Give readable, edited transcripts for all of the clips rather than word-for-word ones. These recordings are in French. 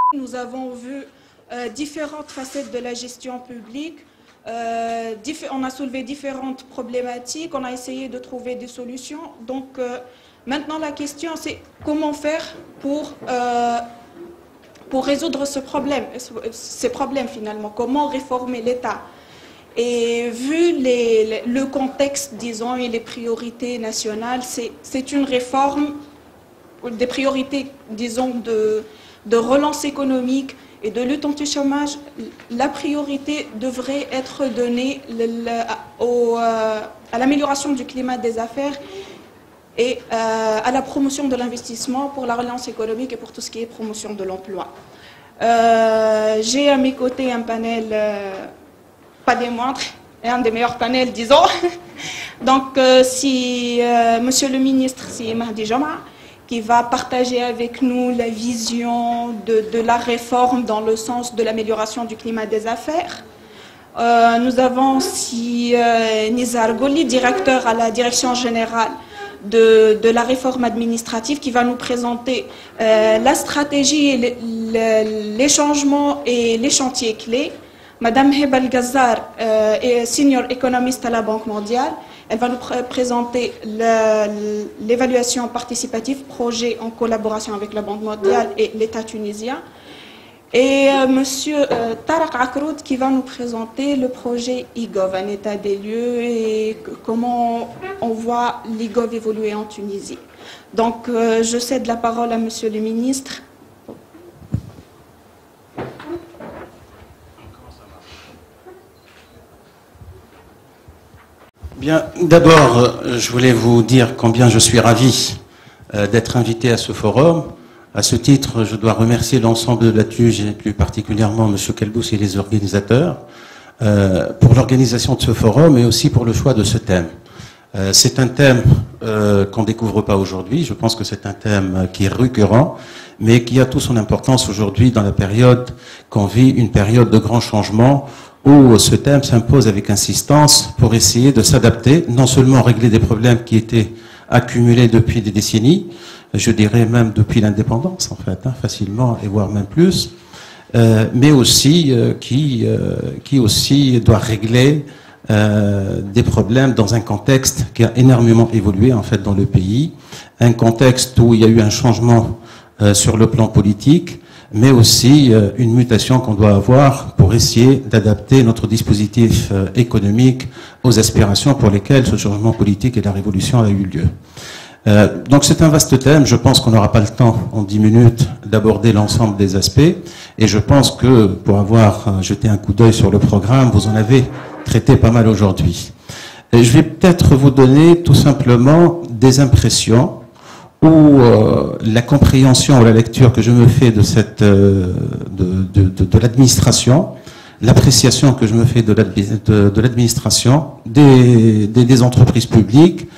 Nous avons vu différentes facettes de la gestion publique. On a soulevé différentes problématiques, on a essayé de trouver des solutions. Donc maintenant la question c'est comment faire pour résoudre ces problèmes finalement, comment réformer l'État. Et vu le contexte, disons, et les priorités nationales, c'est une réforme, des priorités, disons, de relance économique et de lutte anti-chômage. La priorité devrait être donnée à l'amélioration du climat des affaires et à la promotion de l'investissement pour la relance économique et pour tout ce qui est promotion de l'emploi. J'ai à mes côtés un panel, pas des moindres, et un des meilleurs panels, disons. Donc, si Monsieur le ministre, si Mahdi Jama, qui va partager avec nous la vision de la réforme dans le sens de l'amélioration du climat des affaires. Nous avons aussi Nizar Goli, directeur à la direction générale de la réforme administrative, qui va nous présenter la stratégie, et les changements et les chantiers clés. Madame Heba El-Gazzar est senior économiste à la Banque mondiale. Elle va nous présenter l'évaluation participative, projet en collaboration avec la Banque mondiale et l'État tunisien. Et Monsieur Tarek Akroud qui va nous présenter le projet IGOV, un état des lieux et comment on voit l'IGOV évoluer en Tunisie. Donc je cède la parole à Monsieur le ministre. Bien, d'abord, je voulais vous dire combien je suis ravi d'être invité à ce forum. À ce titre, je dois remercier l'ensemble de la TUJ et plus particulièrement M. Kelbous et les organisateurs pour l'organisation de ce forum et aussi pour le choix de ce thème. C'est un thème qu'on ne découvre pas aujourd'hui. Je pense que c'est un thème qui est récurrent, mais qui a toute son importance aujourd'hui dans la période qu'on vit, une période de grands changements, où ce thème s'impose avec insistance pour essayer de s'adapter, non seulement régler des problèmes qui étaient accumulés depuis des décennies, je dirais même depuis l'indépendance en fait, facilement et voire même plus, mais aussi qui aussi doit régler des problèmes dans un contexte qui a énormément évolué en fait dans le pays, un contexte où il y a eu un changement sur le plan politique, mais aussi une mutation qu'on doit avoir pour essayer d'adapter notre dispositif économique aux aspirations pour lesquelles ce changement politique et la révolution a eu lieu. Donc c'est un vaste thème, je pense qu'on n'aura pas le temps en 10 minutes d'aborder l'ensemble des aspects, et je pense que pour avoir jeté un coup d'œil sur le programme, vous en avez traité pas mal aujourd'hui. Je vais peut-être vous donner tout simplement des impressions ou la compréhension ou la lecture que je me fais de cette de l'administration, l'appréciation que je me fais de l'administration, des entreprises publiques,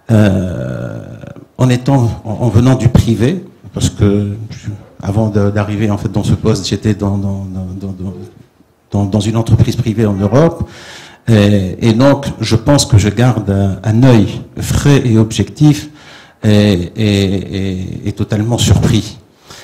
en venant du privé, parce que avant d'arriver en fait dans ce poste, j'étais dans une entreprise privée en Europe, et donc je pense que je garde un œil frais et objectif et totalement surpris.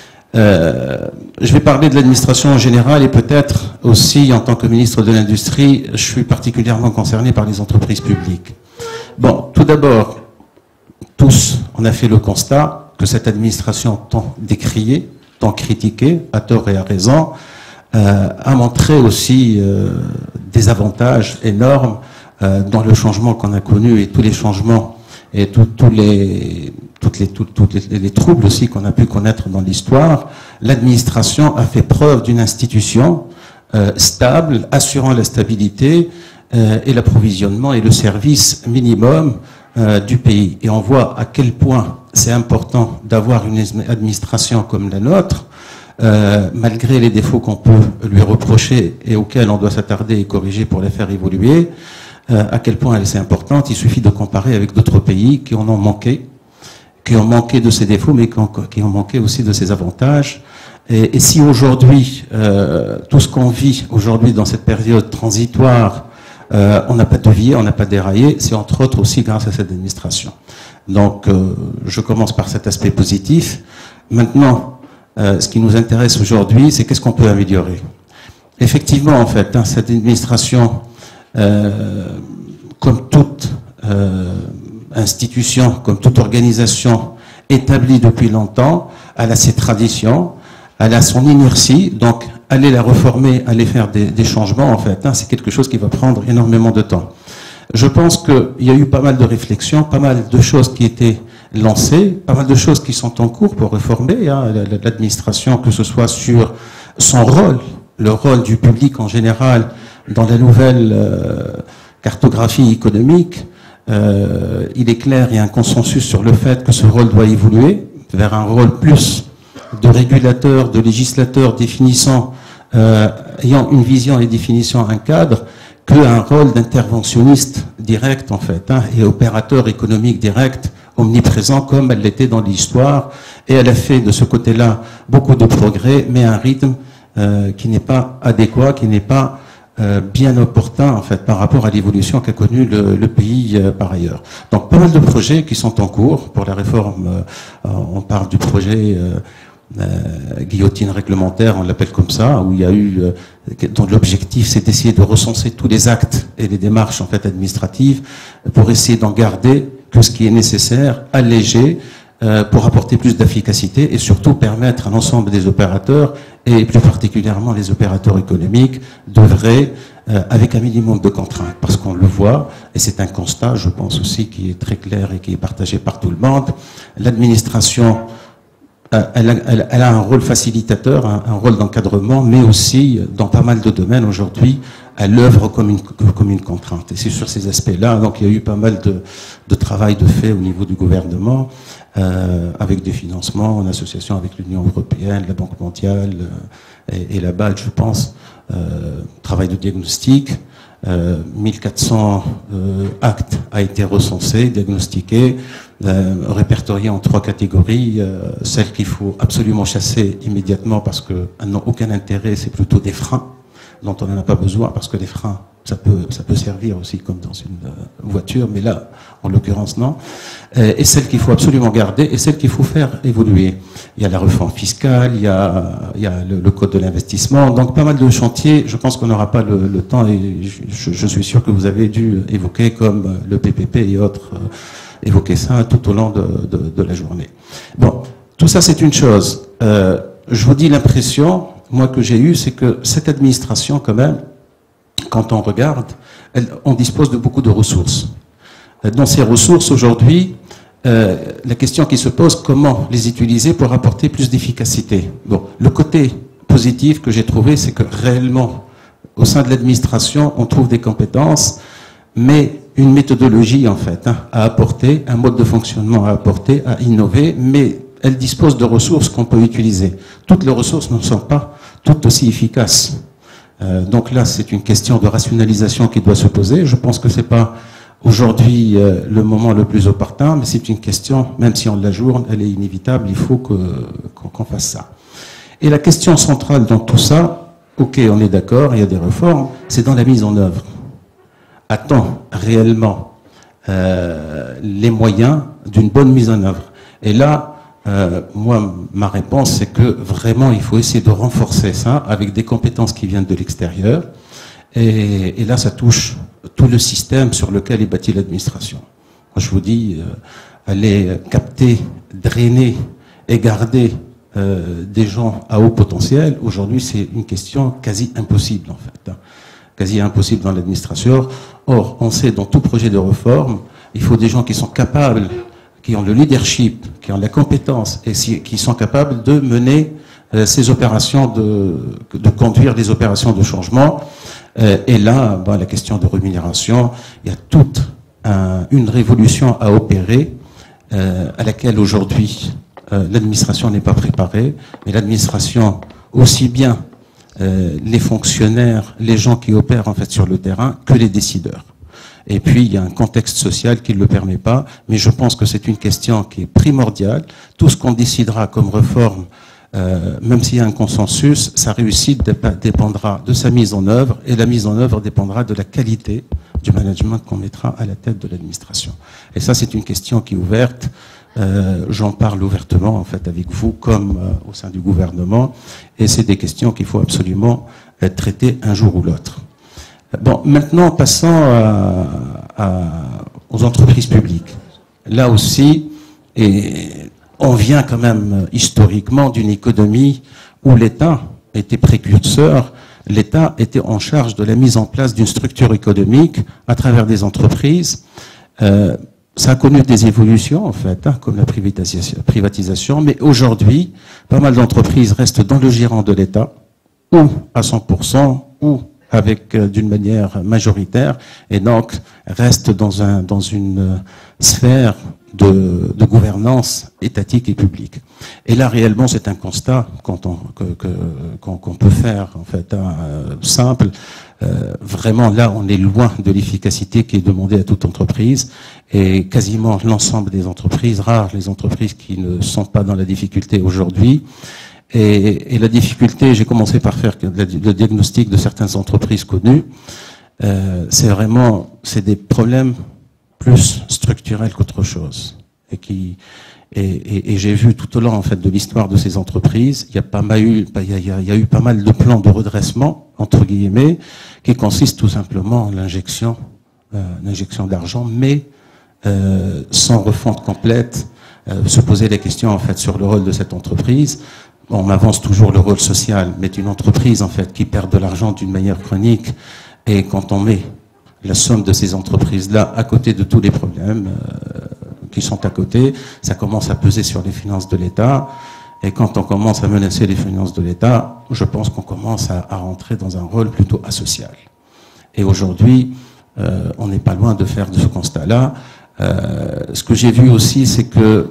Je vais parler de l'administration en général et peut-être aussi en tant que ministre de l'Industrie, je suis particulièrement concerné par les entreprises publiques. Bon, tout d'abord, tous, on a fait le constat que cette administration tant décriée, tant critiquée, à tort et à raison, a montré aussi des avantages énormes dans le changement qu'on a connu et tous les changements et tous les troubles aussi qu'on a pu connaître dans l'histoire. L'administration a fait preuve d'une institution stable, assurant la stabilité et l'approvisionnement et le service minimum du pays. Et on voit à quel point c'est important d'avoir une administration comme la nôtre, malgré les défauts qu'on peut lui reprocher et auxquels on doit s'attarder et corriger pour les faire évoluer, à quel point elle est importante. Il suffit de comparer avec d'autres pays qui en ont manqué de ses défauts, mais qui ont manqué aussi de ses avantages. Et si aujourd'hui, tout ce qu'on vit aujourd'hui dans cette période transitoire, on n'a pas dévié, on n'a pas déraillé, c'est entre autres aussi grâce à cette administration. Donc, je commence par cet aspect positif. Maintenant, Ce qui nous intéresse aujourd'hui, c'est qu'est-ce qu'on peut améliorer. Effectivement, en fait, cette administration, comme toute institution, comme toute organisation établie depuis longtemps, elle a ses traditions, elle a son inertie, donc aller la reformer, aller faire des changements, en fait, c'est quelque chose qui va prendre énormément de temps. Je pense qu'il y a eu pas mal de réflexions, pas mal de choses qui étaient lancées, pas mal de choses qui sont en cours pour réformer l'administration, que ce soit sur son rôle, le rôle du public en général dans la nouvelle cartographie économique. Il est clair, il y a un consensus sur le fait que ce rôle doit évoluer vers un rôle plus de régulateur, de législateur définissant, ayant une vision et définissant un cadre, qu'un rôle d'interventionniste direct, en fait, et opérateur économique direct, omniprésent, comme elle l'était dans l'histoire. Et elle a fait de ce côté-là beaucoup de progrès, mais à un rythme qui n'est pas adéquat, qui n'est pas bien opportun, en fait, par rapport à l'évolution qu'a connue le pays par ailleurs. Donc, pas mal de projets qui sont en cours pour la réforme. On parle du projet guillotine réglementaire, on l'appelle comme ça, où il y a eu, dont l'objectif c'est d'essayer de recenser tous les actes et les démarches en fait administratives pour essayer d'en garder que ce qui est nécessaire, alléger, pour apporter plus d'efficacité et surtout permettre à l'ensemble des opérateurs et plus particulièrement les opérateurs économiques d'œuvrer avec un minimum de contraintes, parce qu'on le voit et c'est un constat, je pense aussi, qui est très clair et qui est partagé par tout le monde. L'administration elle a un rôle facilitateur, un rôle d'encadrement, mais aussi, dans pas mal de domaines aujourd'hui, elle œuvre comme une contrainte. Et c'est sur ces aspects-là, donc il y a eu pas mal de travail de fait au niveau du gouvernement, avec des financements en association avec l'Union européenne, la Banque mondiale et la BAD, je pense, travail de diagnostic. 1400 actes a été recensé, diagnostiqué, répertorié en 3 catégories. Celles qu'il faut absolument chasser immédiatement parce qu'elles n'ont aucun intérêt, c'est plutôt des freins dont on n'en a pas besoin, parce que les freins, ça peut servir aussi comme dans une voiture, mais là, en l'occurrence, non. Et celles qu'il faut absolument garder et celles qu'il faut faire évoluer. Il y a la réforme fiscale, il y a le code de l'investissement, donc pas mal de chantiers. Je pense qu'on n'aura pas le temps, et je suis sûr que vous avez dû évoquer, comme le PPP et autres, évoquer ça tout au long de la journée. Bon, tout ça c'est une chose. Je vous dis l'impression, moi, que j'ai eue, c'est que cette administration, quand même, quand on regarde, on dispose de beaucoup de ressources. Dans ces ressources, aujourd'hui, la question qui se pose, comment les utiliser pour apporter plus d'efficacité? Bon, le côté positif que j'ai trouvé, c'est que réellement, au sein de l'administration, on trouve des compétences, mais une méthodologie, en fait, à apporter, un mode de fonctionnement à apporter, à innover, mais elle dispose de ressources qu'on peut utiliser. Toutes les ressources ne sont pas toutes aussi efficaces. Donc là, c'est une question de rationalisation qui doit se poser. Je pense que c'est pas aujourd'hui le moment le plus opportun, mais c'est une question, même si on l'ajourne, elle est inévitable, il faut qu'on fasse ça. Et la question centrale dans tout ça, ok, on est d'accord, il y a des réformes, c'est dans la mise en œuvre. A-t-on réellement les moyens d'une bonne mise en œuvre? Et là, moi, ma réponse, c'est que vraiment, il faut essayer de renforcer ça avec des compétences qui viennent de l'extérieur. Et là, ça touche tout le système sur lequel est bâtie l'administration. Moi, je vous dis, aller capter, drainer et garder des gens à haut potentiel, aujourd'hui, c'est une question quasi impossible, en fait. Quasi impossible dans l'administration. Or, on sait, dans tout projet de réforme, il faut des gens qui sont capables, qui ont le leadership, qui ont la compétence et qui sont capables de mener ces opérations, de conduire les opérations de changement. Et là, la question de rémunération, il y a toute une révolution à opérer, à laquelle aujourd'hui l'administration n'est pas préparée, mais l'administration, aussi bien les fonctionnaires, les gens qui opèrent en fait sur le terrain, que les décideurs. Et puis, il y a un contexte social qui ne le permet pas, mais je pense que c'est une question qui est primordiale. Tout ce qu'on décidera comme réforme, même s'il y a un consensus, sa réussite dépendra de sa mise en œuvre, et la mise en œuvre dépendra de la qualité du management qu'on mettra à la tête de l'administration. Et ça, c'est une question qui est ouverte. J'en parle ouvertement en fait avec vous comme au sein du gouvernement, et c'est des questions qu'il faut absolument traiter un jour ou l'autre. Bon, maintenant passons aux entreprises publiques. Là aussi, on vient quand même historiquement d'une économie où l'État était précurseur. L'État était en charge de la mise en place d'une structure économique à travers des entreprises. Ça a connu des évolutions, en fait, comme la privatisation, mais aujourd'hui, pas mal d'entreprises restent dans le giron de l'État, ou à 100%, ou avec d'une manière majoritaire, et donc restent dans une sphère de gouvernance étatique et publique. Et là, réellement, c'est un constat qu'on peut faire, en fait, simple. Vraiment, là, on est loin de l'efficacité qui est demandée à toute entreprise, et quasiment l'ensemble des entreprises, rares les entreprises qui ne sont pas dans la difficulté aujourd'hui. Et la difficulté, j'ai commencé par faire le diagnostic de certaines entreprises connues. C'est des problèmes plus structurels qu'autre chose, et j'ai vu tout au long en fait de l'histoire de ces entreprises, il y a eu pas mal de plans de redressement entre guillemets qui consistent tout simplement en l'injection d'argent, mais sans refonte complète. Se poser des questions en fait sur le rôle de cette entreprise. On avance toujours le rôle social, mais une entreprise en fait qui perd de l'argent d'une manière chronique, et quand on met la somme de ces entreprises-là à côté de tous les problèmes qui sont à côté, ça commence à peser sur les finances de l'État. Et quand on commence à menacer les finances de l'État, je pense qu'on commence à rentrer dans un rôle plutôt asocial. Et aujourd'hui, on n'est pas loin de faire de ce constat-là. Ce que j'ai vu aussi, c'est que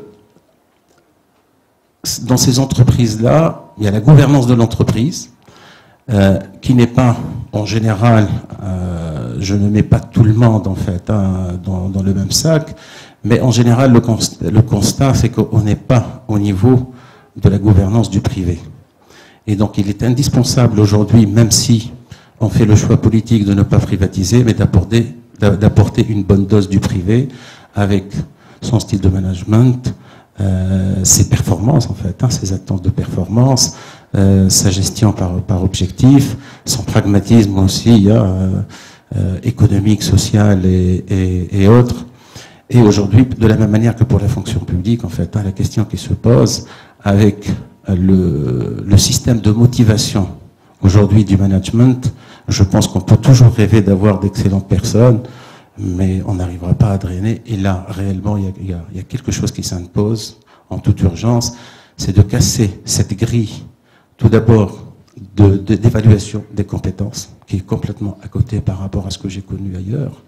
dans ces entreprises-là, il y a la gouvernance de l'entreprise, qui n'est pas, en général, je ne mets pas tout le monde en fait dans le même sac, mais en général le constat c'est qu'on n'est pas au niveau de la gouvernance du privé. Et donc il est indispensable aujourd'hui, même si on fait le choix politique de ne pas privatiser, mais d'apporter une bonne dose du privé avec son style de management, ses performances en fait, ses attentes de performance, sa gestion par objectif, son pragmatisme aussi économique, social et autres. Et aujourd'hui, de la même manière que pour la fonction publique, en fait, la question qui se pose avec le système de motivation aujourd'hui du management, je pense qu'on peut toujours rêver d'avoir d'excellentes personnes, mais on n'arrivera pas à drainer. Et là, réellement, il y a quelque chose qui s'impose en toute urgence, c'est de casser cette grille, tout d'abord, d'évaluation des compétences, qui est complètement à côté par rapport à ce que j'ai connu ailleurs.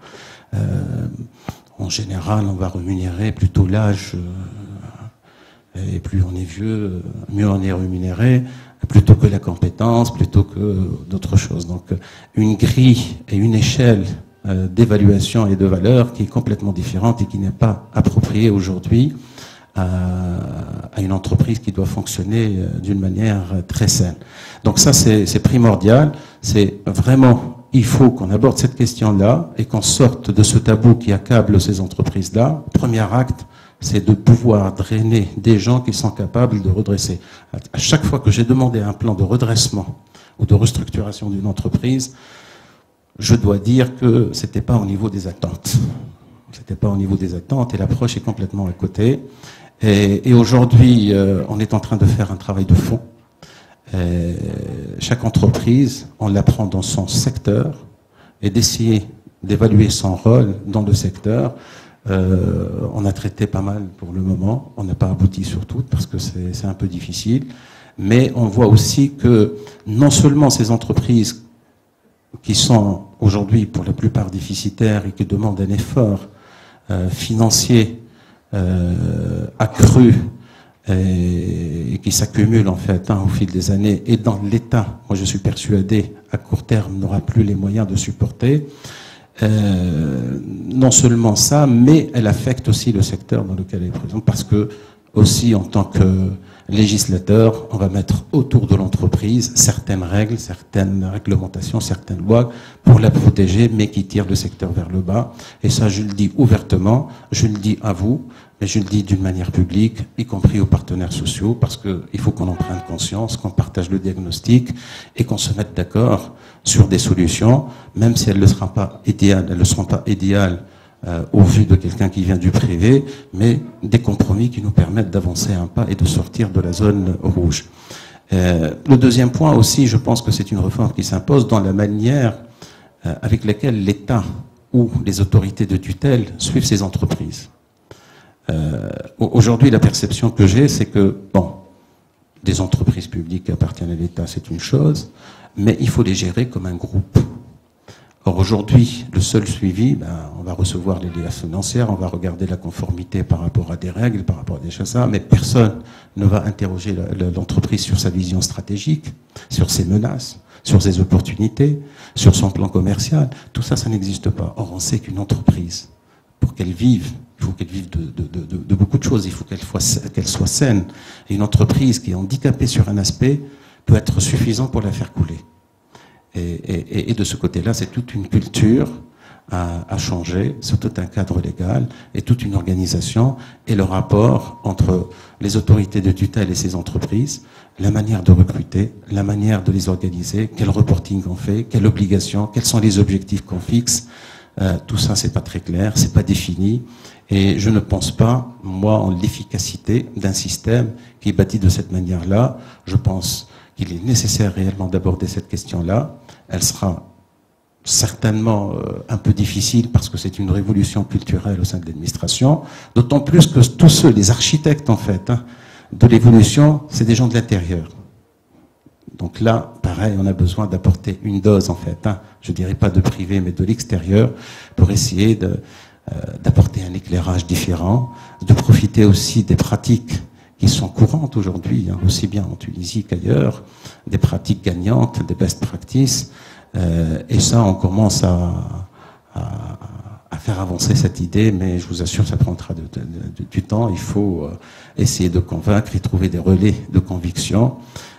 En général, on va rémunérer plutôt l'âge, et plus on est vieux, mieux on est rémunéré, plutôt que la compétence, plutôt que d'autres choses. Donc, une grille et une échelle d'évaluation et de valeur qui est complètement différente et qui n'est pas appropriée aujourd'hui à une entreprise qui doit fonctionner d'une manière très saine. Donc ça, c'est primordial. C'est vraiment, il faut qu'on aborde cette question-là et qu'on sorte de ce tabou qui accable ces entreprises-là. Premier acte, c'est de pouvoir drainer des gens qui sont capables de redresser. À chaque fois que j'ai demandé un plan de redressement ou de restructuration d'une entreprise, je dois dire que c'était pas au niveau des attentes. C'était pas au niveau des attentes et l'approche est complètement à côté. Et aujourd'hui, on est en train de faire un travail de fond. Chaque entreprise, on l'apprend dans son secteur et d'essayer d'évaluer son rôle dans le secteur. On a traité pas mal pour le moment. On n'a pas abouti sur toutes parce que c'est un peu difficile. Mais on voit aussi que non seulement ces entreprises qui sont aujourd'hui pour la plupart déficitaires et qui demandent un effort financier accru et qui s'accumule en fait au fil des années, et dans l'État, moi je suis persuadé, à court terme, n'aura plus les moyens de supporter. Non seulement ça, mais elle affecte aussi le secteur dans lequel elle est présente, parce que aussi en tant que législateur, on va mettre autour de l'entreprise certaines règles, certaines réglementations, certaines lois pour la protéger, mais qui tirent le secteur vers le bas. Et ça, je le dis ouvertement, je le dis à vous, mais je le dis d'une manière publique, y compris aux partenaires sociaux, parce qu'il faut qu'on en prenne conscience, qu'on partage le diagnostic et qu'on se mette d'accord sur des solutions, même si elles ne seront pas idéales, au vu de quelqu'un qui vient du privé, mais des compromis qui nous permettent d'avancer un pas et de sortir de la zone rouge. Le deuxième point aussi, je pense que c'est une réforme qui s'impose dans la manière avec laquelle l'État ou les autorités de tutelle suivent ces entreprises. Aujourd'hui, la perception que j'ai, c'est que, bon, des entreprises publiques qui appartiennent à l'État, c'est une chose, mais il faut les gérer comme un groupe. Or, aujourd'hui, le seul suivi, on va recevoir les liasses financières, on va regarder la conformité par rapport à des règles, par rapport à des choses, mais personne ne va interroger l'entreprise sur sa vision stratégique, sur ses menaces, sur ses opportunités, sur son plan commercial. Tout ça, ça n'existe pas. Or, on sait qu'une entreprise, pour qu'elle vive, il faut qu'elle vive de beaucoup de choses, il faut qu'elle soit saine. Et une entreprise qui est handicapée sur un aspect peut être suffisant pour la faire couler. Et de ce côté-là, c'est toute une culture à changer, c'est tout un cadre légal et toute une organisation et le rapport entre les autorités de tutelle et ces entreprises, la manière de recruter, la manière de les organiser, quel reporting on fait, quelles obligations, quels sont les objectifs qu'on fixe. Tout ça, c'est pas très clair, c'est pas défini. Et je ne pense pas, moi, en l'efficacité d'un système qui est bâti de cette manière-là. Je pense qu'il est nécessaire réellement d'aborder cette question-là. Elle sera certainement un peu difficile parce que c'est une révolution culturelle au sein de l'administration, d'autant plus que tous ceux, les architectes en fait, de l'évolution, c'est des gens de l'intérieur. Donc là, pareil, on a besoin d'apporter une dose en fait, je dirais pas de privé, mais de l'extérieur, pour essayer d'apporter un éclairage différent, de profiter aussi des pratiques qui sont courantes aujourd'hui, aussi bien en Tunisie qu'ailleurs, des pratiques gagnantes, des best practices, et ça, on commence à faire avancer cette idée, mais je vous assure, ça prendra du temps. Il faut essayer de convaincre et trouver des relais de conviction.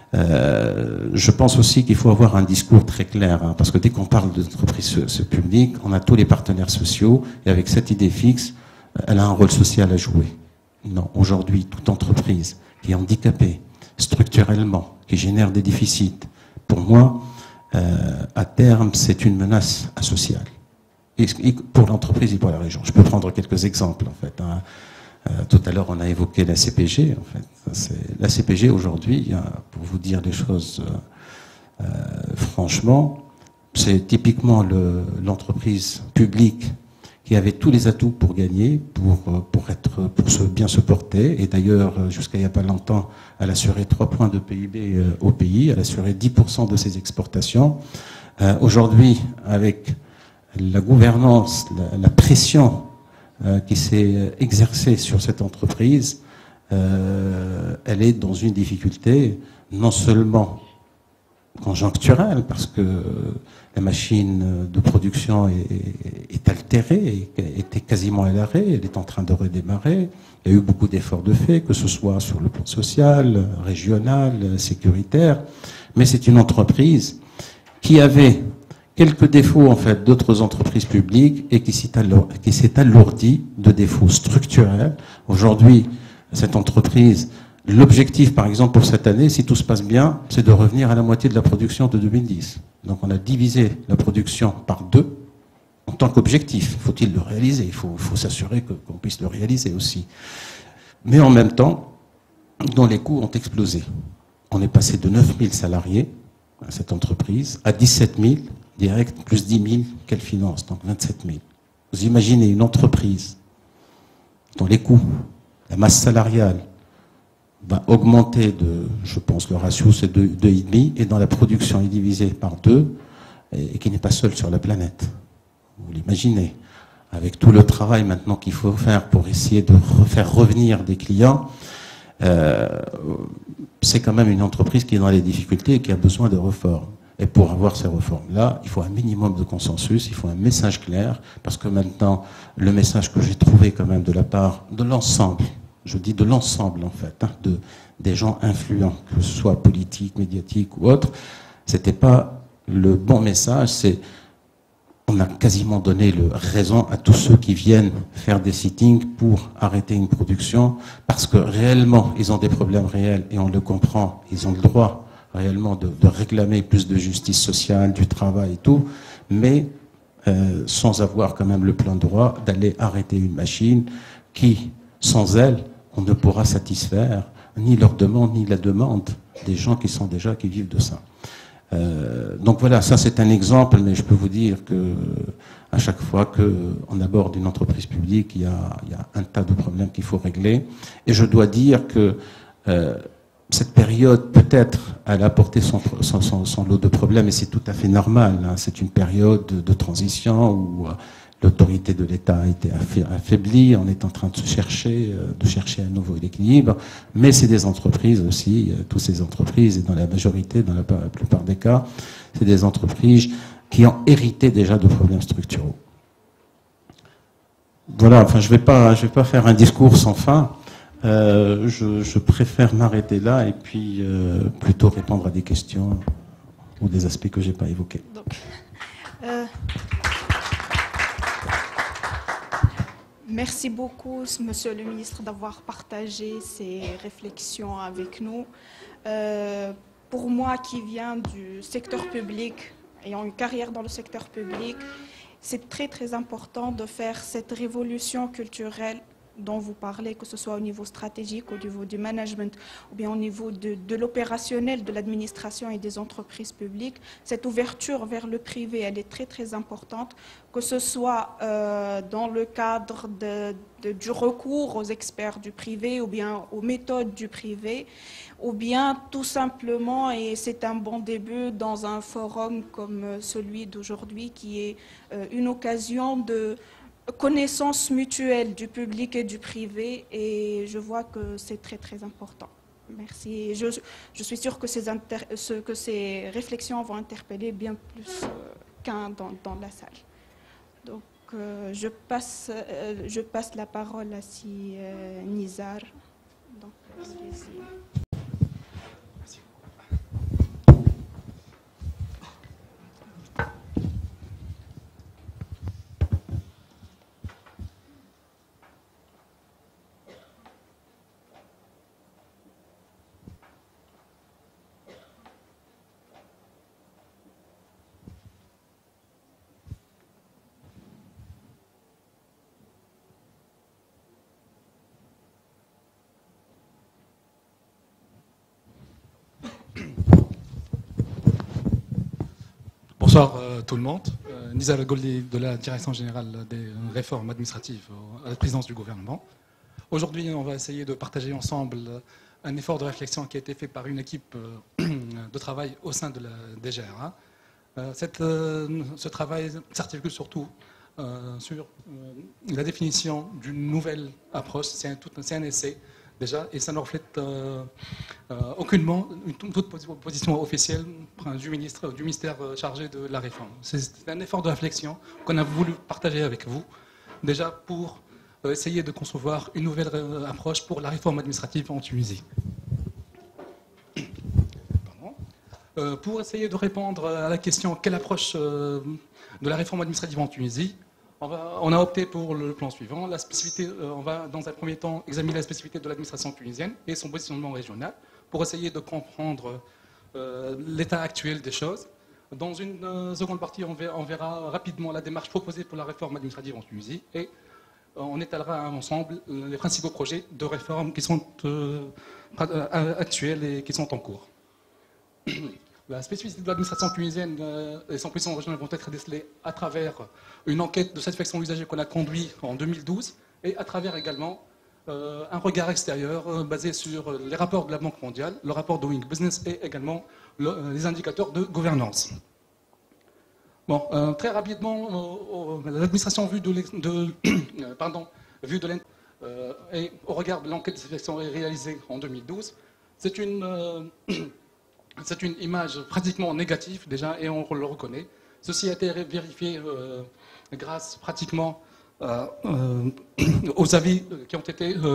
Je pense aussi qu'il faut avoir un discours très clair, parce que dès qu'on parle d'entreprise publique, on a tous les partenaires sociaux, et avec cette idée fixe, elle a un rôle social à jouer. Non, aujourd'hui, toute entreprise qui est handicapée structurellement, qui génère des déficits, pour moi, à terme, c'est une menace sociale. Et pour l'entreprise et pour la région. Je peux prendre quelques exemples, en fait. Tout à l'heure, on a évoqué la CPG, en fait. La CPG, aujourd'hui, pour vous dire les choses franchement, c'est typiquement l'entreprise publique qui avait tous les atouts pour gagner, pour bien se porter. Et d'ailleurs, jusqu'à il n'y a pas longtemps, elle assurait 3 points de PIB au pays, elle assurait 10% de ses exportations. Aujourd'hui, avec la gouvernance, la pression qui s'est exercée sur cette entreprise, elle est dans une difficulté non seulement conjoncturelle, parce que la machine de production est altérée, était quasiment à l'arrêt, elle est en train de redémarrer. Il y a eu beaucoup d'efforts de fait, que ce soit sur le plan social, régional, sécuritaire, mais c'est une entreprise qui avait quelques défauts en fait d'autres entreprises publiques et qui s'est alourdie de défauts structurels. Aujourd'hui, cette entreprise, l'objectif par exemple pour cette année, si tout se passe bien, c'est de revenir à la moitié de la production de 2010. Donc on a divisé la production par 2 en tant qu'objectif. Faut-il le réaliser? Il faut s'assurer qu'on puisse le réaliser aussi. Mais en même temps, dont les coûts ont explosé. On est passé de 9000 salariés à cette entreprise à 17 000 direct, plus 10 000 qu'elle finance, donc 27 000. Vous imaginez une entreprise dont les coûts, la masse salariale, va augmenter je pense le ratio c'est 2,5, et dans la production est divisé par 2, et qui n'est pas seul sur la planète. Vous l'imaginez, avec tout le travail maintenant qu'il faut faire pour essayer de faire revenir des clients, c'est quand même une entreprise qui est dans les difficultés et qui a besoin de réformes. Et pour avoir ces réformes-là, il faut un minimum de consensus, il faut un message clair, parce que maintenant, le message que j'ai trouvé quand même de la part de l'ensemble je dis de l'ensemble en fait, hein, des gens influents, que ce soit politiques, médiatiques ou autres, c'était pas le bon message. On a quasiment donné raison à tous ceux qui viennent faire des sittings pour arrêter une production, parce que réellement, ils ont des problèmes réels et on le comprend. Ils ont le droit réellement de réclamer plus de justice sociale, du travail et tout, mais sans avoir quand même le plein droit d'aller arrêter une machine qui, sans elle, on ne pourra satisfaire ni leur demande, ni la demande des gens qui vivent de ça. Donc voilà, ça c'est un exemple, mais je peux vous dire que à chaque fois qu'on aborde une entreprise publique, il y a un tas de problèmes qu'il faut régler. Et je dois dire que cette période, peut-être, elle a apporté son lot de problèmes, et c'est tout à fait normal. Hein. C'est une période de transition où l'autorité de l'État a été affaiblie, on est en train de chercher un nouveau équilibre, mais c'est des entreprises aussi, toutes ces entreprises, et dans la majorité, dans la plupart des cas, c'est des entreprises qui ont hérité déjà de problèmes structuraux. Voilà, enfin je vais pas faire un discours sans fin, je préfère m'arrêter là et puis plutôt répondre à des questions ou des aspects que j'ai pas évoqués. Donc, merci beaucoup, Monsieur le ministre, d'avoir partagé ces réflexions avec nous. Pour moi, qui viens du secteur public, ayant une carrière dans le secteur public, c'est très très important de faire cette révolution culturelle dont vous parlez, que ce soit au niveau stratégique, au niveau du management, ou bien au niveau de l'opérationnel de l'administration et des entreprises publiques. Cette ouverture vers le privé, elle est très très importante, que ce soit dans le cadre du recours aux experts du privé, ou bien aux méthodes du privé, ou bien tout simplement, et c'est un bon début, dans un forum comme celui d'aujourd'hui, qui est une occasion de connaissance mutuelle du public et du privé, et je vois que c'est très très important. Merci. Je suis sûre que ces réflexions vont interpeller bien plus qu'un dans la salle. Donc je passe la parole à Nizar. Donc, allez-y. Bonsoir tout le monde. Nizar Goldi de la Direction générale des réformes administratives à la présidence du gouvernement. Aujourd'hui, on va essayer de partager ensemble un effort de réflexion qui a été fait par une équipe de travail au sein de la DGRA. Ce travail s'articule surtout sur la définition d'une nouvelle approche. C'est un essai déjà, et ça ne reflète aucunement toute position officielle du ministère chargé de la réforme. C'est un effort de réflexion qu'on a voulu partager avec vous, déjà pour essayer de concevoir une nouvelle approche pour la réforme administrative en Tunisie. Pour essayer de répondre à la question quelle approche de la réforme administrative en Tunisie, on a opté pour le plan suivant. La spécificité, on va dans un premier temps examiner la spécificité de l'administration tunisienne et son positionnement régional pour essayer de comprendre l'état actuel des choses. Dans une seconde partie, on verra rapidement la démarche proposée pour la réforme administrative en Tunisie et on étalera ensemble les principaux projets de réforme qui sont actuels et qui sont en cours. La spécificité de l'administration tunisienne et son position régionale vont être décelées à travers une enquête de satisfaction usagée qu'on a conduite en 2012 et à travers également un regard extérieur basé sur les rapports de la Banque mondiale, le rapport Doing Business et également les indicateurs de gouvernance. Bon, très rapidement, l'administration vue de et au regard de l'enquête de satisfaction réalisée en 2012, c'est une image pratiquement négative déjà, et on le reconnaît. Ceci a été vérifié grâce pratiquement aux avis qui ont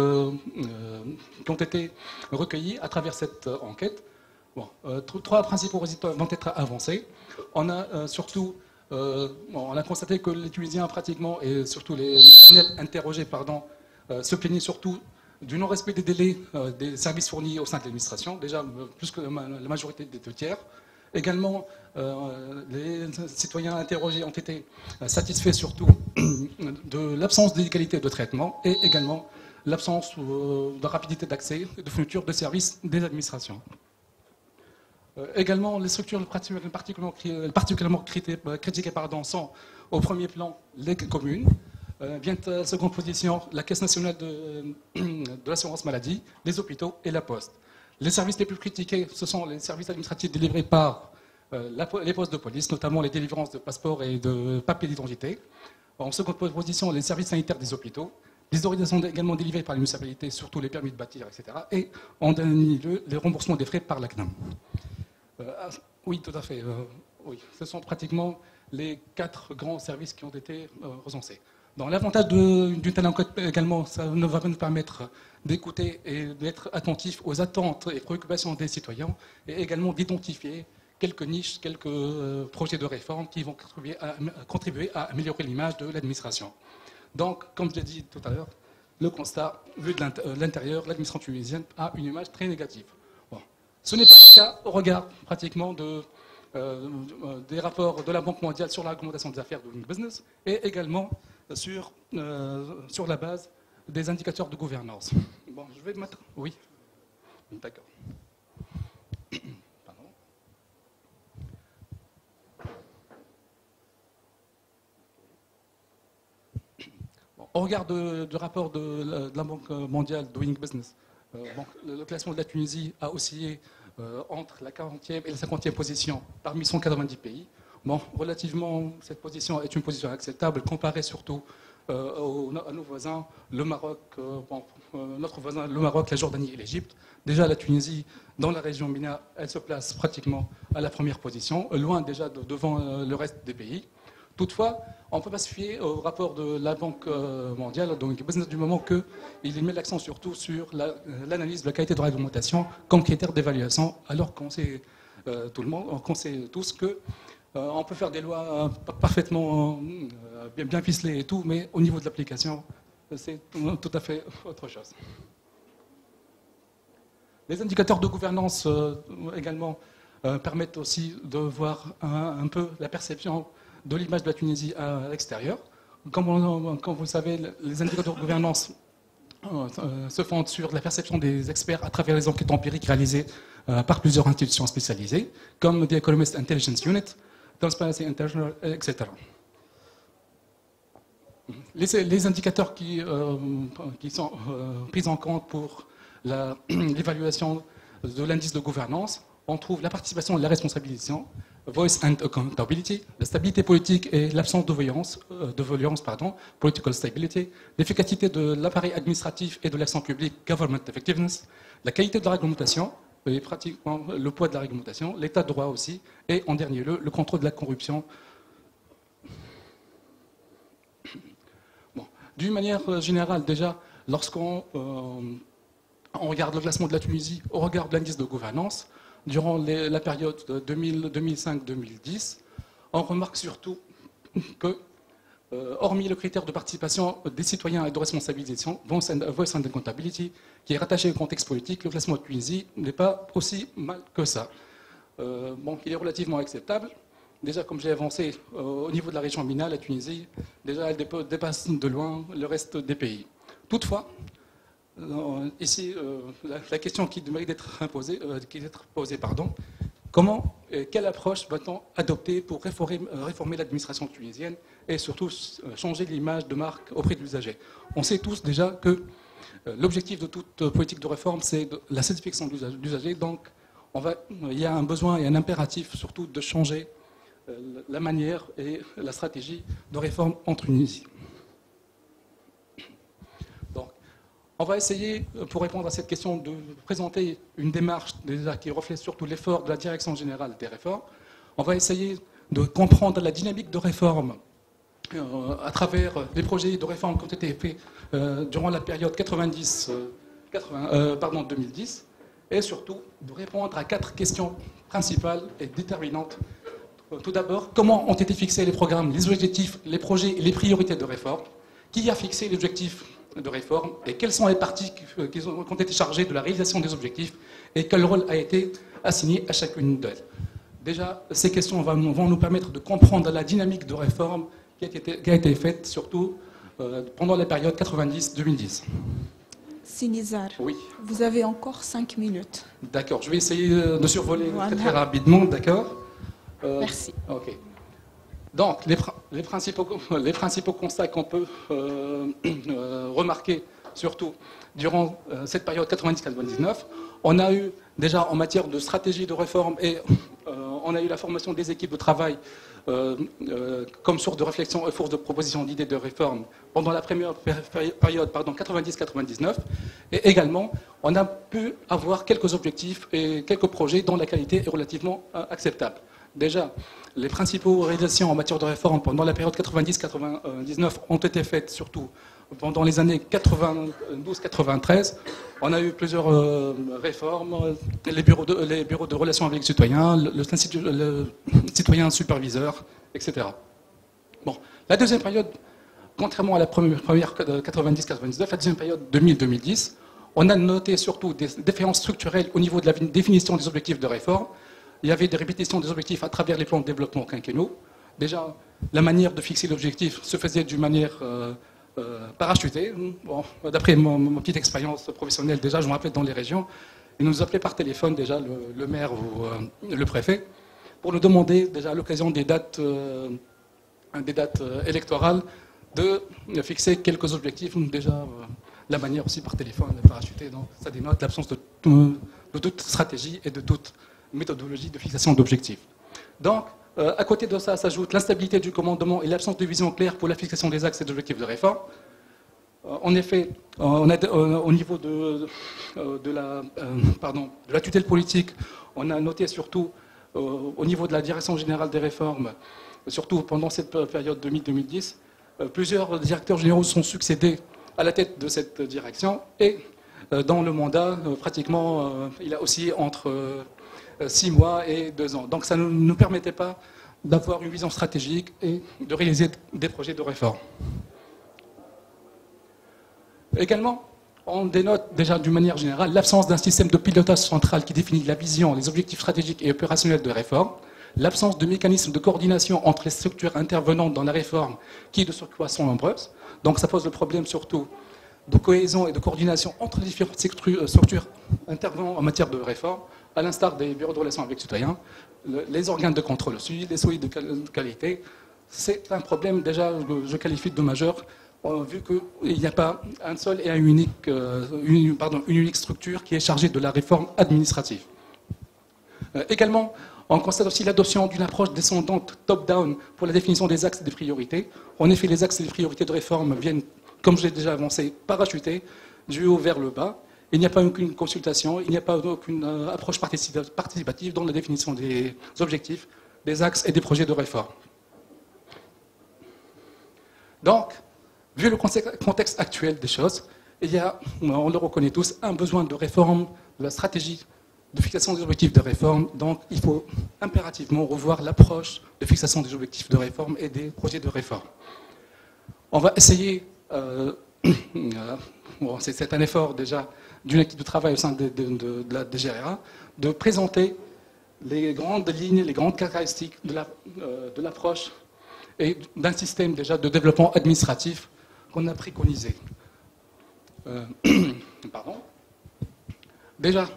été recueillis à travers cette enquête. Bon, trois principaux résultats vont être avancés. On a surtout on a constaté que les Tunisiens pratiquement, et surtout les panels interrogés, se plaignaient surtout du non-respect des délais des services fournis au sein de l'administration, déjà plus que la majorité des 2/3. Également, les citoyens interrogés ont été satisfaits surtout de l'absence d'égalité de traitement et également l'absence de rapidité d'accès et de fourniture de services des administrations. Également, les structures particulièrement critiquées sont au premier plan les communes. Vient à la seconde position la Caisse nationale de l'assurance maladie, les hôpitaux et la Poste. Les services les plus critiqués, ce sont les services administratifs délivrés par les postes de police, notamment les délivrances de passeports et de papiers d'identité. En seconde position, les services sanitaires des hôpitaux. Les autorisations également délivrées par les municipalités, surtout les permis de bâtir, etc. Et en dernier lieu, les remboursements des frais par la CNAM. Oui, tout à fait. Oui. Ce sont pratiquement les 4 grands services qui ont été recensés. L'avantage d'une telle enquête également, ça va nous permettre d'écouter et d'être attentifs aux attentes et préoccupations des citoyens et également d'identifier quelques niches, quelques projets de réforme qui vont contribuer à améliorer l'image de l'administration. Donc, comme je l'ai dit tout à l'heure, le constat, vu de l'intérieur, l'administration tunisienne a une image très négative. Bon. Ce n'est pas le cas au regard pratiquement des rapports de la Banque mondiale sur la réglementation des affaires de Doing Business et également sur la base des indicateurs de gouvernance. Bon, je vais mettre... Oui. D'accord. Pardon. Bon, au regard du rapport de la Banque mondiale Doing Business, le classement de la Tunisie a oscillé entre la 40e et la 50e position parmi 190 pays. Bon, relativement, cette position est une position acceptable, comparée surtout à nos voisins, le Maroc, notre voisin, le Maroc, la Jordanie et l'Égypte. Déjà, la Tunisie, dans la région MENA, elle se place pratiquement à la première position, loin déjà devant le reste des pays. Toutefois, on ne peut pas se fier au rapport de la Banque mondiale, donc business, du moment qu'il met l'accent surtout sur l'analyse de la qualité de réglementation comme critère d'évaluation, alors qu'on sait qu'on sait tous que on peut faire des lois parfaitement bien ficelées et tout, mais au niveau de l'application, c'est tout à fait autre chose. Les indicateurs de gouvernance également permettent aussi de voir un peu la perception de l'image de la Tunisie à l'extérieur. Comme vous le savez, les indicateurs de gouvernance se fondent sur la perception des experts à travers les enquêtes empiriques réalisées par plusieurs institutions spécialisées, comme The Economist Intelligence Unit, Transparency International, etc. Les indicateurs qui sont pris en compte pour l'évaluation de l'indice de gouvernance, on trouve la participation et la responsabilisation, voice and accountability, la stabilité politique et l'absence de violence, political stability, l'efficacité de l'appareil administratif et de l'action publique, government effectiveness, la qualité de la réglementation, et pratiquement le poids de la réglementation, l'état de droit aussi, et en dernier lieu, le contrôle de la corruption. Bon. D'une manière générale, déjà, lorsqu'on regarde le classement de la Tunisie au regard de l'indice de gouvernance, durant la période 2005-2010, on remarque surtout que, hormis le critère de participation des citoyens et de responsabilisation, voice and accountability, qui est rattaché au contexte politique, le classement de Tunisie n'est pas aussi mal que ça. Il est relativement acceptable. Déjà, comme j'ai avancé, au niveau de la région MENA, la Tunisie, déjà, elle dépasse de loin le reste des pays. Toutefois, ici, la question qui mérite d'être posée, comment et quelle approche va-t-on adopter pour réformer l'administration tunisienne et surtout changer l'image de marque auprès de l'usager? On sait tous déjà que l'objectif de toute politique de réforme, c'est la satisfaction de l'usager. Donc, il y a un besoin et un impératif surtout de changer la manière et la stratégie de réforme en Tunisie. On va essayer, pour répondre à cette question, de présenter une démarche déjà qui reflète surtout l'effort de la Direction générale des réformes. On va essayer de comprendre la dynamique de réforme à travers les projets de réforme qui ont été faits durant la période 2010, et surtout de répondre à 4 questions principales et déterminantes. Tout d'abord, comment ont été fixés les programmes, les objectifs, les projets et les priorités de réforme? Qui a fixé les objectifs de réforme? Et quelles sont les parties qui ont été chargées de la réalisation des objectifs? Et quel rôle a été assigné à chacune d'elles? Déjà, ces questions vont nous permettre de comprendre la dynamique de réforme qui a été faite, surtout pendant la période 90-2010. Sinizar, Oui. vous avez encore 5 minutes. D'accord, je vais essayer de survoler Voilà. très rapidement, d'accord? Merci. Ok. Donc, les principaux constats qu'on peut remarquer, surtout durant cette période 90-99, on a eu déjà en matière de stratégie de réforme et on a eu la formation des équipes de travail comme source de réflexion et force de proposition d'idées de réforme pendant la première période 90-99. Et également, on a pu avoir quelques objectifs et quelques projets dont la qualité est relativement acceptable. Déjà, les principaux réalisations en matière de réforme pendant la période 90-99 ont été faites surtout pendant les années 92-93. On a eu plusieurs réformes, les bureaux de relations avec les citoyens, le citoyen superviseur, etc. Bon, la deuxième période, contrairement à la première 90-99, la deuxième période 2000-2010, on a noté surtout des différences structurelles au niveau de la définition des objectifs de réforme. Il y avait des répétitions des objectifs à travers les plans de développement quinquennaux. Déjà, la manière de fixer l'objectif se faisait d'une manière parachutée. Bon, d'après mon petite expérience professionnelle, déjà, je me rappelle dans les régions, ils nous appelaient par téléphone, déjà, le maire ou le préfet, pour nous demander, déjà, à l'occasion des dates électorales, de fixer quelques objectifs. Déjà, la manière aussi par téléphone, parachutée, donc ça dénote l'absence de toute stratégie et de toute méthodologie de fixation d'objectifs. Donc, à côté de ça, s'ajoute l'instabilité du commandement et l'absence de vision claire pour la fixation des axes et d'objectifs de réforme. En effet, on a, au niveau de la tutelle politique, on a noté surtout au niveau de la direction générale des réformes, surtout pendant cette période 2000-2010, plusieurs directeurs généraux sont succédés à la tête de cette direction et dans le mandat, pratiquement, il a oscillé entre 6 mois et 2 ans. Donc ça ne nous permettait pas d'avoir une vision stratégique et de réaliser des projets de réforme. Également, on dénote déjà d'une manière générale l'absence d'un système de pilotage central qui définit la vision, les objectifs stratégiques et opérationnels de réforme, l'absence de mécanismes de coordination entre les structures intervenantes dans la réforme qui, de surcroît, sont nombreuses. Donc ça pose le problème surtout de cohésion et de coordination entre les différentes structures intervenant en matière de réforme, à l'instar des bureaux de relations avec les citoyens, les organes de contrôle aussi, les soucis de qualité. C'est un problème déjà, je qualifie de majeur, vu qu'il n'y a pas un seul et une unique structure qui est chargée de la réforme administrative. Également, on constate aussi l'adoption d'une approche descendante top-down pour la définition des axes et des priorités. En effet, les axes et les priorités de réforme viennent, comme je l'ai déjà avancé, parachutés du haut vers le bas. Il n'y a pas aucune consultation, il n'y a pas aucune approche participative dans la définition des objectifs, des axes et des projets de réforme. Donc, vu le contexte actuel des choses, il y a, on le reconnaît tous, un besoin de réforme de la stratégie de fixation des objectifs de réforme. Donc, il faut impérativement revoir l'approche de fixation des objectifs de réforme et des projets de réforme. On va essayer, c'est un effort déjà d'une équipe de travail au sein de la DGRA, de présenter les grandes lignes, les grandes caractéristiques de l'approche et d'un système déjà de développement administratif qu'on a préconisé. Pardon. Déjà,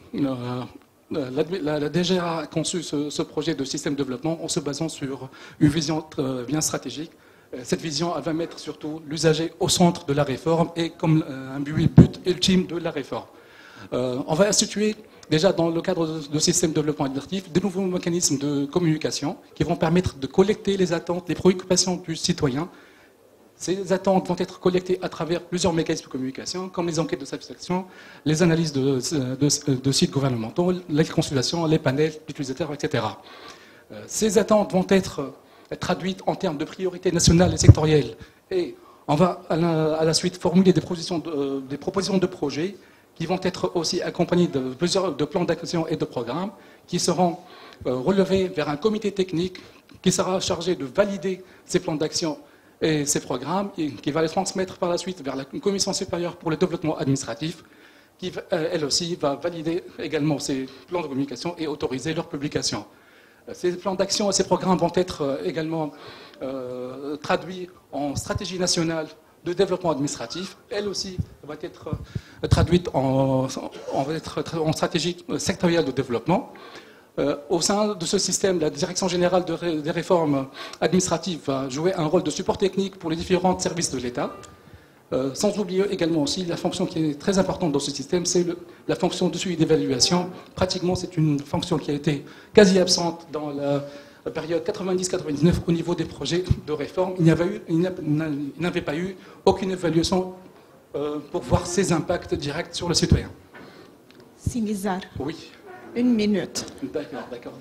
la DGRA a conçu ce projet de système de développement en se basant sur une vision bien stratégique. Cette vision, elle va mettre surtout l'usager au centre de la réforme et comme un but ultime de la réforme. On va instituer déjà dans le cadre de système de développement administratif de nouveaux mécanismes de communication qui vont permettre de collecter les attentes, les préoccupations du citoyen. Ces attentes vont être collectées à travers plusieurs mécanismes de communication, comme les enquêtes de satisfaction, les analyses de sites gouvernementaux, les consultations, les panels d'utilisateurs, etc. Ces attentes vont être traduites en termes de priorités nationales et sectorielles. Et on va à la suite formuler des propositions de projets qui vont être aussi accompagnés de plans d'action et de programmes qui seront relevés vers un comité technique qui sera chargé de valider ces plans d'action et ces programmes et qui va les transmettre par la suite vers la Commission supérieure pour le développement administratif qui, elle aussi, va valider également ces plans de communication et autoriser leur publication. Ces plans d'action et ces programmes vont être également traduits en stratégie nationale de développement administratif. Elle aussi va être traduite en stratégie sectorielle de développement. Au sein de ce système, la Direction générale des réformes administratives va jouer un rôle de support technique pour les différents services de l'État. Sans oublier également aussi la fonction qui est très importante dans ce système, c'est la fonction de suivi d'évaluation. Pratiquement, c'est une fonction qui a été quasi absente dans la période 90-99 au niveau des projets de réforme. Il n'avait pas eu aucune évaluation pour voir ses impacts directs sur le citoyen. Sinizar. Oui. 1 minute. D'accord.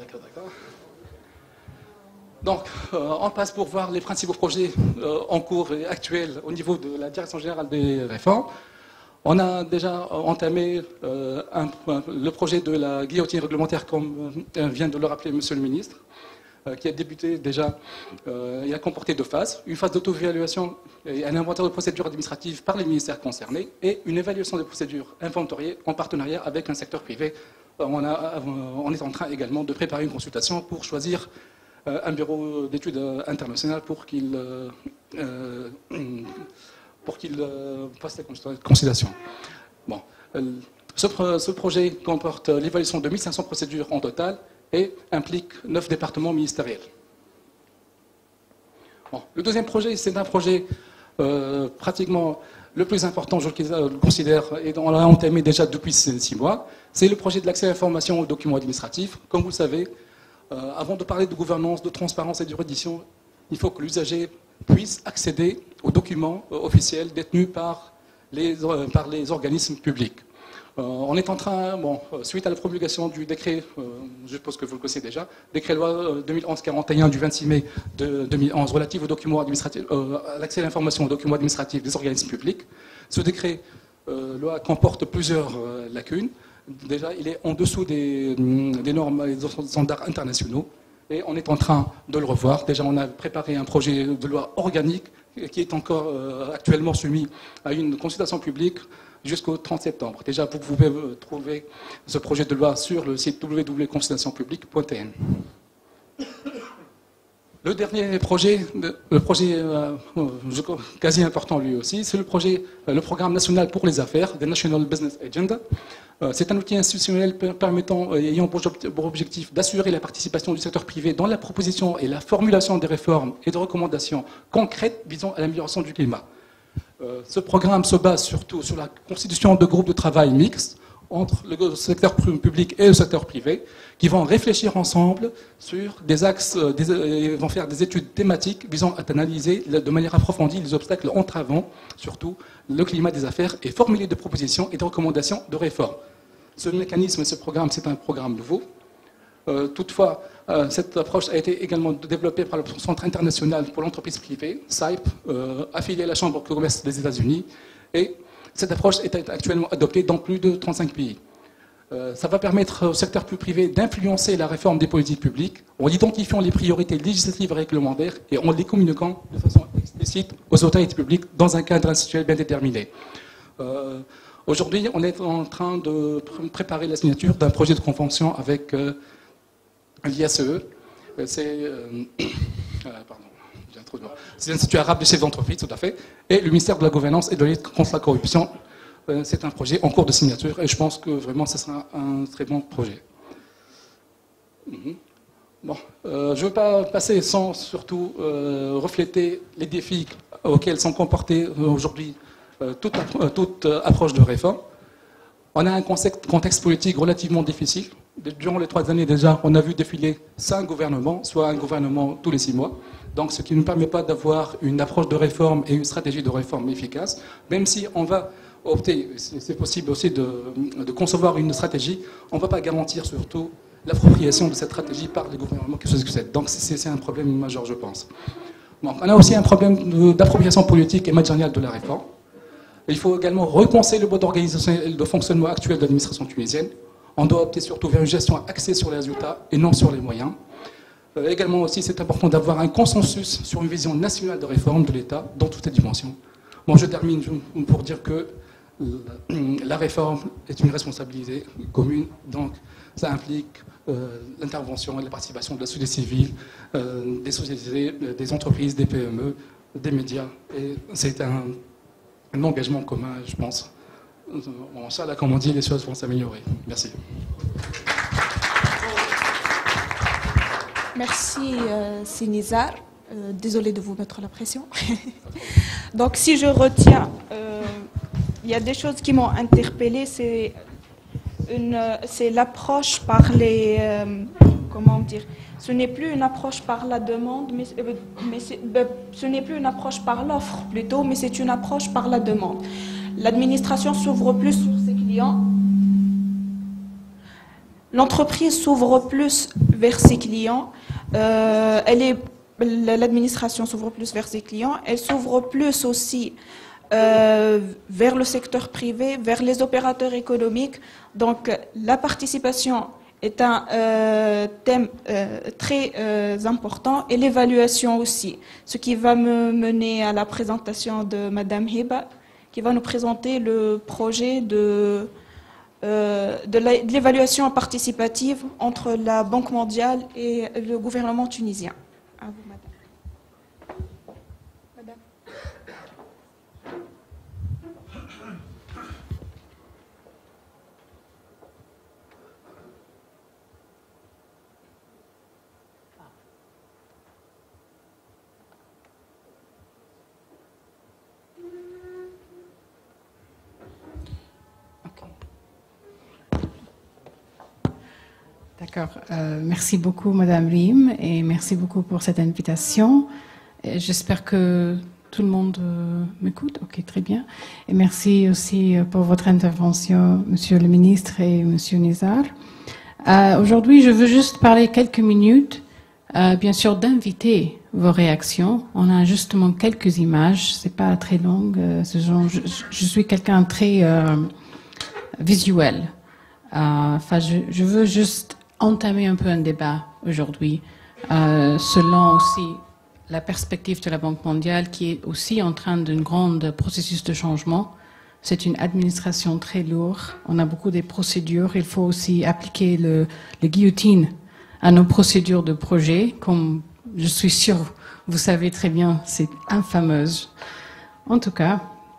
Donc, on passe pour voir les principaux projets en cours et actuels au niveau de la Direction générale des réformes. On a déjà entamé le projet de la guillotine réglementaire, comme vient de le rappeler Monsieur le ministre, qui a débuté déjà et a comporté 2 phases. Une phase d'auto-évaluation et un inventaire de procédures administratives par les ministères concernés et une évaluation des procédures inventoriées en partenariat avec un secteur privé. On est en train également de préparer une consultation pour choisir un bureau d'études international pour qu'il fasse la conciliation. Bon, ce projet comporte l'évaluation de 1500 procédures en total et implique 9 départements ministériels. Bon, le deuxième projet, c'est un projet pratiquement le plus important, je le considère, et on l'a entamé déjà depuis 6 mois, c'est le projet de l'accès à l'information aux documents administratifs. Comme vous le savez, avant de parler de gouvernance, de transparence et de juridiction, il faut que l'usager puisse accéder aux documents officiels détenus par les organismes publics. On est en train, suite à la promulgation du décret, je suppose que vous le connaissez déjà, décret loi 2011-41 du 26 mai 2011 relatif aux documents administratifs, à l'accès à l'information aux documents administratifs des organismes publics. Ce décret loi comporte plusieurs lacunes. Déjà, il est en dessous des normes et des standards internationaux et on est en train de le revoir. Déjà, on a préparé un projet de loi organique qui est encore actuellement soumis à une consultation publique jusqu'au 30 septembre. Déjà, vous pouvez trouver ce projet de loi sur le site www.consultationpublique.tn. Le dernier projet, quasi important lui aussi, c'est le programme national pour les affaires, the National Business Agenda. C'est un outil institutionnel permettant et ayant pour objectif d'assurer la participation du secteur privé dans la proposition et la formulation des réformes et de recommandations concrètes visant à l'amélioration du climat. Ce programme se base surtout sur la constitution de groupes de travail mixtes entre le secteur public et le secteur privé, qui vont réfléchir ensemble sur des axes, vont faire des études thématiques visant à analyser de manière approfondie les obstacles entravant surtout le climat des affaires et formuler des propositions et des recommandations de réforme. Ce mécanisme, ce programme, c'est un programme nouveau. Toutefois, cette approche a été également développée par le Centre international pour l'entreprise privée, CIPE, affilié à la Chambre de commerce des États-Unis, et cette approche est actuellement adoptée dans plus de 35 pays. Ça va permettre au secteur privé d'influencer la réforme des politiques publiques en identifiant les priorités législatives et réglementaires et en les communiquant de façon explicite aux autorités publiques dans un cadre institutionnel bien déterminé. Aujourd'hui, on est en train de préparer la signature d'un projet de convention avec l'ISE. C'est l'Institut arabe des chefs d'entreprise, tout à fait, et le ministère de la Gouvernance et de la lutte contre la corruption. C'est un projet en cours de signature et je pense que vraiment ce sera un très bon projet. Bon, je ne veux pas passer sans surtout refléter les défis auxquels sont comportés aujourd'hui toute approche de réforme. On a un contexte politique relativement difficile. Durant les 3 années déjà, on a vu défiler 5 gouvernements, soit un gouvernement tous les 6 mois. Donc, ce qui ne permet pas d'avoir une approche de réforme et une stratégie de réforme efficace, même si on va opter, c'est possible aussi de concevoir une stratégie, on ne va pas garantir surtout l'appropriation de cette stratégie par les gouvernements qui se succèdent. Donc c'est un problème majeur, je pense. Donc, on a aussi un problème d'appropriation politique et managériale de la réforme. Il faut également repenser le mode d'organisation et de fonctionnement actuel de l'administration tunisienne. On doit opter surtout vers une gestion axée sur les résultats et non sur les moyens. Également aussi, c'est important d'avoir un consensus sur une vision nationale de réforme de l'État dans toutes les dimensions. Bon, je termine pour dire que la réforme est une responsabilité commune, donc ça implique l'intervention et la participation de la société civile, des sociétés, des entreprises, des PME, des médias. Et c'est un engagement commun, je pense. Bon, ça, là, comme on dit, les choses vont s'améliorer. Merci. Merci, Sinizar. Désolée de vous mettre la pression. Donc, si je retiens, il y a des choses qui m'ont interpellée, c'est l'approche par les... comment dire? Ce n'est plus une approche par la demande, ce n'est plus une approche par l'offre plutôt, mais c'est une approche par la demande. L'administration s'ouvre plus sur ses clients. L'entreprise s'ouvre plus vers ses clients. L'administration s'ouvre plus vers ses clients. Elle s'ouvre plus aussi vers le secteur privé, vers les opérateurs économiques. Donc, la participation est un thème très important et l'évaluation aussi. Ce qui va me mener à la présentation de Madame Hiba, qui va nous présenter le projet de l'évaluation participative entre la Banque mondiale et le gouvernement tunisien. À vous, Madame. D'accord. Merci beaucoup, Madame Rim, et merci beaucoup pour cette invitation. J'espère que tout le monde m'écoute. Ok, très bien. Et merci aussi pour votre intervention, Monsieur le Ministre et Monsieur Nizar. Aujourd'hui, je veux juste parler quelques minutes, bien sûr, d'inviter vos réactions. On a justement quelques images. C'est pas très long. Je suis quelqu'un de très visuel. Enfin, je veux juste entamer un peu un débat aujourd'hui, selon aussi la perspective de la Banque mondiale, qui est aussi en train d'un grand processus de changement. C'est une administration très lourde. On a beaucoup de procédures. Il faut aussi appliquer le guillotine à nos procédures de projet, comme je suis sûre, vous savez très bien, c'est infameuse. En tout cas,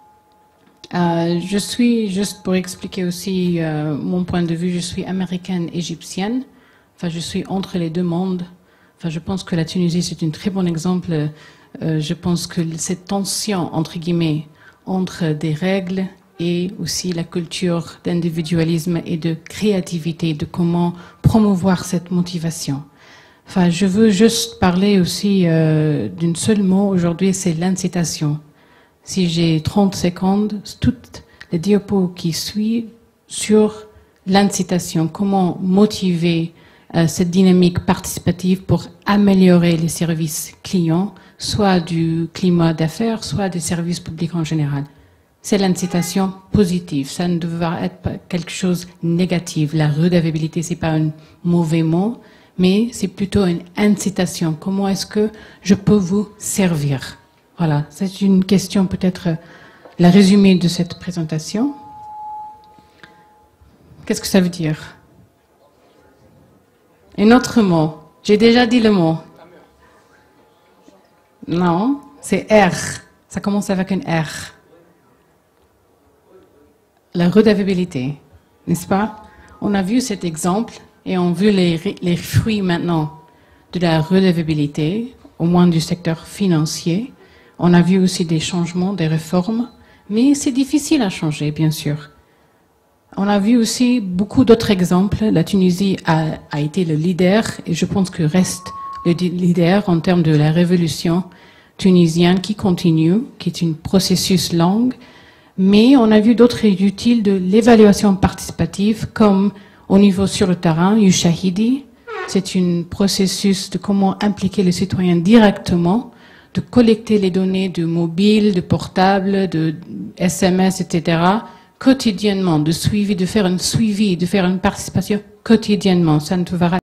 je suis, juste pour expliquer aussi mon point de vue, je suis américaine-égyptienne. Enfin, je suis entre les deux mondes. Enfin, je pense que la Tunisie, c'est un très bon exemple. Je pense que cette tension, entre guillemets, entre des règles et aussi la culture d'individualisme et de créativité, de comment promouvoir cette motivation. Enfin, je veux juste parler aussi d'un seul mot aujourd'hui, c'est l'incitation. Si j'ai 30 secondes, toutes les diapos qui suivent sur l'incitation, comment motiver cette dynamique participative pour améliorer les services clients, soit du climat d'affaires, soit des services publics en général. C'est l'incitation positive, ça ne devrait être quelque chose de négatif. La redevabilité, c'est pas un mauvais mot, mais c'est plutôt une incitation. Comment est-ce que je peux vous servir? Voilà, c'est une question peut-être la résumé de cette présentation. Qu'est-ce que ça veut dire? Un autre mot. J'ai déjà dit le mot. Non, c'est R. Ça commence avec un R. La redevabilité, n'est-ce pas? On a vu cet exemple et on a vu les fruits maintenant de la redevabilité, au moins du secteur financier. On a vu aussi des changements, des réformes, mais c'est difficile à changer, bien sûr. On a vu aussi beaucoup d'autres exemples. La Tunisie a été le leader et je pense que reste le leader en termes de la révolution tunisienne qui continue, qui est un processus long. Mais on a vu d'autres utiles de l'évaluation participative, comme Au niveau sur le terrain, Yushahidi, c'est un processus de comment impliquer les citoyens directement, de collecter les données de mobile, de portable, de SMS, etc., quotidiennement, de suivi, de faire un suivi, de faire une participation quotidiennement. Ça ne va